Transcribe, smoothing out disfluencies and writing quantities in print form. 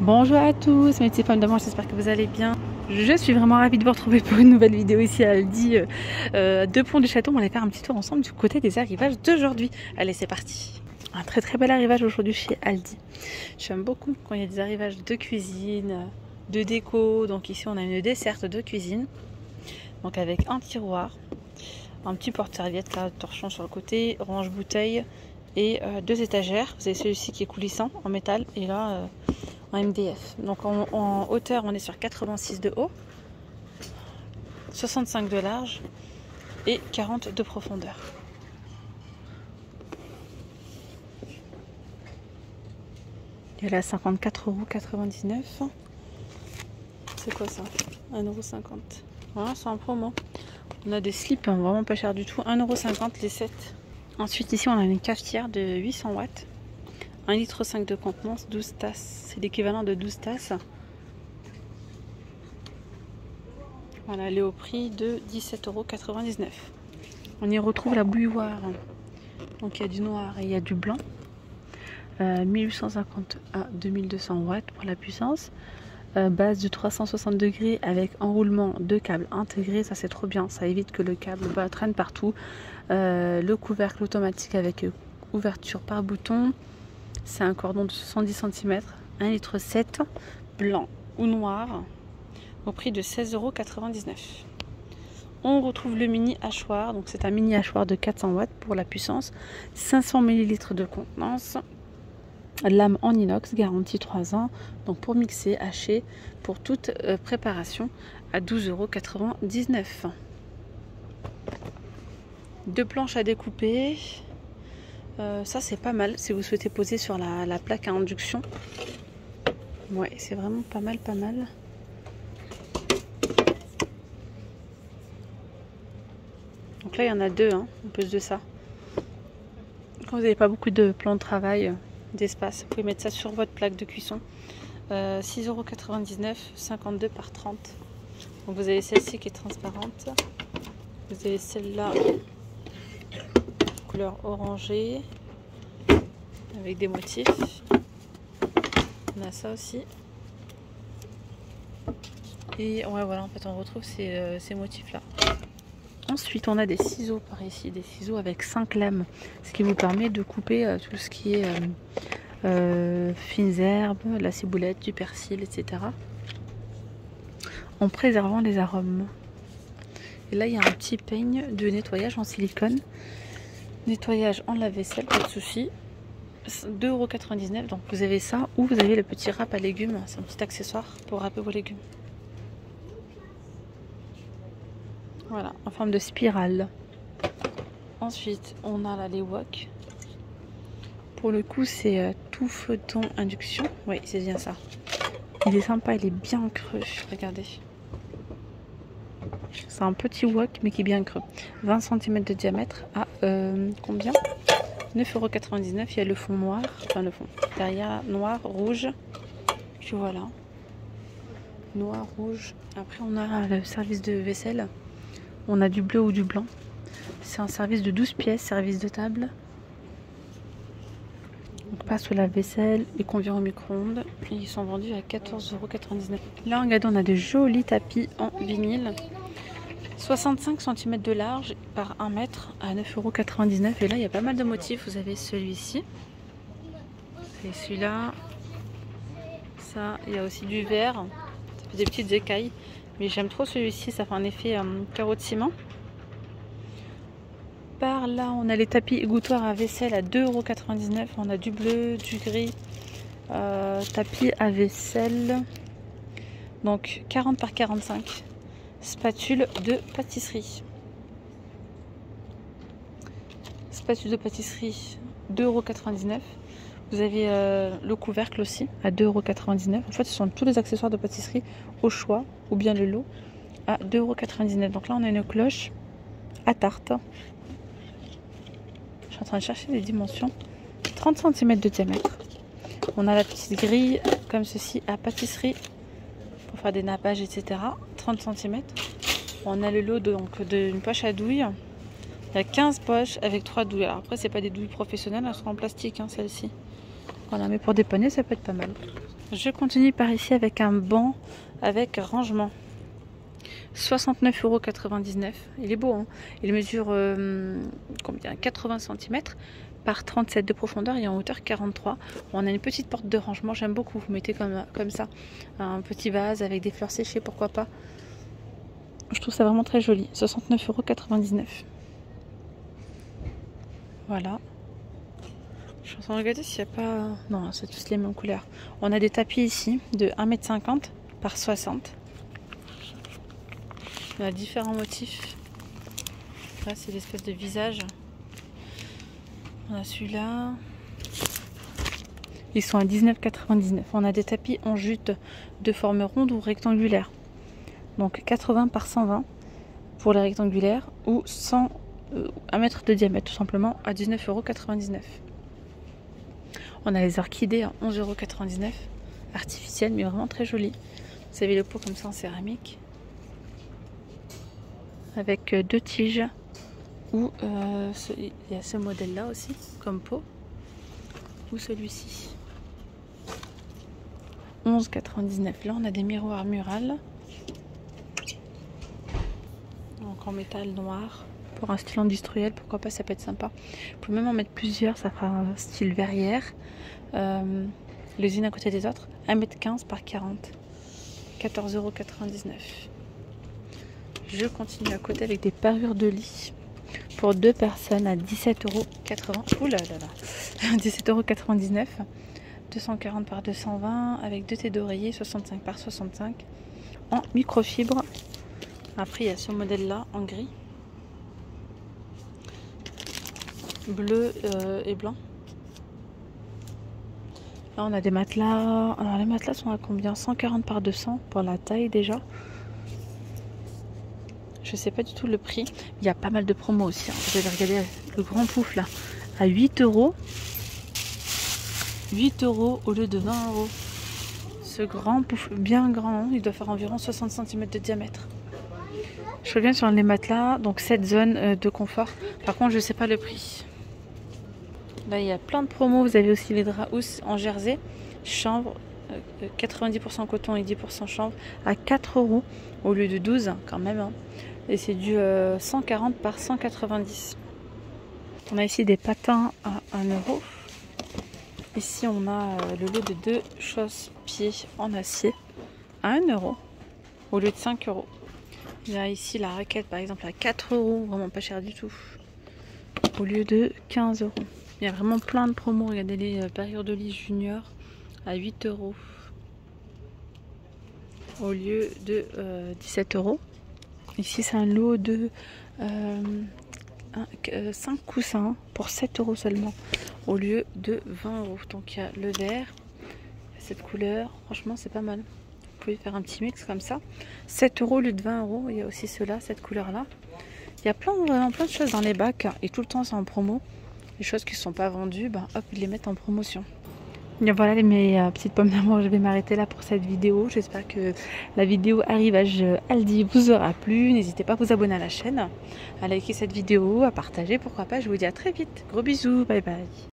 Bonjour à tous, mes petites femmes d'amour, j'espère que vous allez bien. Je suis vraiment ravie de vous retrouver pour une nouvelle vidéo ici à Aldi de Pont du Château. On va aller faire un petit tour ensemble du côté des arrivages d'aujourd'hui. Allez, c'est parti. Un très bel arrivage aujourd'hui chez Aldi. J'aime beaucoup quand il y a des arrivages de cuisine, de déco. Donc ici on a une desserte de cuisine. Donc avec un tiroir, un petit porte-serviette, torchon sur le côté, range bouteille et deux étagères. Vous avez celui-ci qui est coulissant en métal et là en MDF. Donc en hauteur on est sur 86 de haut, 65 de large et 40 de profondeur. Il est à 54,99 €. C'est quoi ça? 1,50 €. Voilà, c'est en promo. On a des slips vraiment pas cher du tout, 1,50 € les 7. Ensuite ici on a une cafetière de 800 watts, 1,5 litre de contenance, 12 tasses. C'est l'équivalent de 12 tasses. Voilà, elle est au prix de 17,99 €. On y retrouve la bouilloire. Donc il y a du noir et il y a du blanc. 1850 à 2200 watts pour la puissance. Base de 360 degrés avec enroulement de câbles intégrés, ça c'est trop bien, ça évite que le câble traîne partout. Le couvercle automatique avec ouverture par bouton, c'est un cordon de 70 cm, 1,7 litre, blanc ou noir, au prix de 16,99 €. On retrouve le mini hachoir, donc c'est un mini hachoir de 400 watts pour la puissance, 500 ml de contenance. Lame en inox, garantie 3 ans. Donc pour mixer, hacher, pour toute préparation à 12,99 €. Deux planches à découper. Ça c'est pas mal si vous souhaitez poser sur la plaque à induction. Ouais, c'est vraiment pas mal. Donc là il y en a deux, hein, en plus de ça. Quand vous n'avez pas beaucoup de plans de travail, d'espace, vous pouvez mettre ça sur votre plaque de cuisson. 6,99 €, 52 par 30. Donc vous avez celle-ci qui est transparente, vous avez celle-là couleur orangée avec des motifs, on a ça aussi et ouais, voilà, en fait on retrouve ces motifs là. Ensuite on a des ciseaux par ici, des ciseaux avec 5 lames, ce qui vous permet de couper tout ce qui est fines herbes, la ciboulette, du persil, etc. en préservant les arômes. Et là il y a un petit peigne de nettoyage en silicone, nettoyage en lave-vaisselle, pas de souci, 2,99 €. Donc vous avez ça ou vous avez le petit râpe à légumes, c'est un petit accessoire pour râper vos légumes. Voilà, en forme de spirale. Ensuite on a là les wok. Pour le coup c'est tout photon induction, oui c'est bien ça. Il est sympa, il est bien creux, regardez. C'est un petit wok mais qui est bien creux. 20 cm de diamètre à combien? 9,99 €. Il y a le fond noir, enfin le fond derrière noir, rouge. Puis voilà, noir, rouge. Après on a le service de vaisselle. On a du bleu ou du blanc. C'est un service de 12 pièces, service de table. Donc passe au lave-vaisselle et convient au micro-ondes. Ils sont vendus à 14,99 €. Là, regardez, on a de jolis tapis en vinyle. 65 cm de large par 1 mètre à 9,99 €. Et là, il y a pas mal de motifs. Vous avez celui-ci. Et celui-là. Ça, il y a aussi du vert. Ça fait des petites écailles. Mais j'aime trop celui-ci. Ça fait un effet carreau de ciment. Par là, on a les tapis égouttoirs à vaisselle à 2,99 €. On a du bleu, du gris. Tapis à vaisselle. Donc 40 par 45. Spatule de pâtisserie. Spatule de pâtisserie, 2,99 €. Vous avez le couvercle aussi à 2,99 €. En fait, ce sont tous les accessoires de pâtisserie au choix ou bien le lot à 2,99 €. Donc là, on a une cloche à tarte. Je suis en train de chercher les dimensions. 30 cm de diamètre. On a la petite grille comme ceci à pâtisserie pour faire des nappages, etc. 30 cm. On a le lot d'une poche à douille. Il y a 15 poches avec 3 douilles. Alors après, c'est pas des douilles professionnelles, elles sont en plastique, hein, celles-ci. Voilà, mais pour dépanner, ça peut être pas mal. Je continue par ici avec un banc avec rangement. 69,99 €. Il est beau, hein. Il mesure combien 80 cm par 37 de profondeur et en hauteur 43. On a une petite porte de rangement, j'aime beaucoup. Vous mettez comme ça un petit vase avec des fleurs séchées, pourquoi pas. Je trouve ça vraiment très joli. 69,99 €. Voilà. Je suis en train de regarder s'il n'y a pas... Non, c'est tous les mêmes couleurs. On a des tapis ici de 1,50 m par 60. On a différents motifs. Là, c'est l'espèce de visage. On a celui-là. Ils sont à 19,99 €. On a des tapis en jute de forme ronde ou rectangulaire. Donc 80 par 120 pour les rectangulaires ou 1 mètre de diamètre tout simplement à 19,99 €. On a les orchidées à 11,99 €. Artificielles mais vraiment très jolies. Vous avez le pot comme ça en céramique. Avec 2 tiges. Ou il y a ce modèle là aussi comme pot. Ou celui-ci. 11,99 €. Là on a des miroirs murales. Donc en métal noir. Pour un style industriel, pourquoi pas, ça peut être sympa. Vous pouvez même en mettre plusieurs, ça fera un style verrière. Les unes à côté des autres. 1,15 m par 40. 14,99 €. Je continue à côté avec des parures de lit. Pour 2 personnes à 17,80 €. Ouh là là là. 17,99 €. 240 par 220 avec 2 thés d'oreiller 65 par 65 en microfibre. Après il y a ce modèle là en gris, bleu et blanc. Là on a des matelas. Alors les matelas sont à combien? 140 par 200 pour la taille déjà. Je sais pas du tout le prix. Il y a pas mal de promos aussi, hein. Vous allez regarder le grand pouf là à 8 €. 8 € au lieu de 20 €. Ce grand pouf bien grand, il doit faire environ 60 cm de diamètre. Je reviens sur les matelas, donc cette zone de confort. Par contre, je sais pas le prix. Là, il y a plein de promos. Vous avez aussi les draps housses en jersey, chanvre, 90% coton et 10% chanvre à 4 € au lieu de 12 quand même, hein. Et c'est du 140 par 190. On a ici des patins à 1 €. Ici, on a le lot de 2 chausse-pieds en acier à 1 € au lieu de 5 €. Il y a ici la raquette par exemple à 4 €, vraiment pas cher du tout, au lieu de 15 €. Il y a vraiment plein de promos. Regardez les parures de lit junior à 8 € au lieu de 17 €. Ici, c'est un lot de 5 coussins pour 7 € seulement au lieu de 20 €. Donc il y a le vert, cette couleur, franchement c'est pas mal. Vous pouvez faire un petit mix comme ça. 7 € au lieu de 20 €. Il y a aussi ceux-là, cette couleur-là. Il y a vraiment plein de choses dans les bacs et tout le temps c'est en promo. Les choses qui ne sont pas vendues, bah, hop, ils les mettent en promotion. Et voilà mes petites pommes d'amour, je vais m'arrêter là pour cette vidéo. J'espère que la vidéo arrivage Aldi vous aura plu. N'hésitez pas à vous abonner à la chaîne, à liker cette vidéo, à partager, pourquoi pas. Je vous dis à très vite. Gros bisous, bye bye.